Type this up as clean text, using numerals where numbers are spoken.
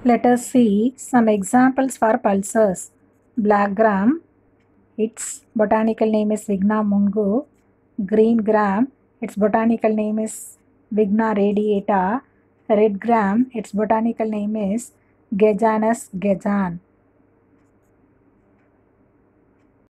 Let us see some examples for pulses. Black gram, its botanical name is Vigna mungo. Green gram, its botanical name is Vigna radiata. Red gram, its botanical name is Gejanus gejan.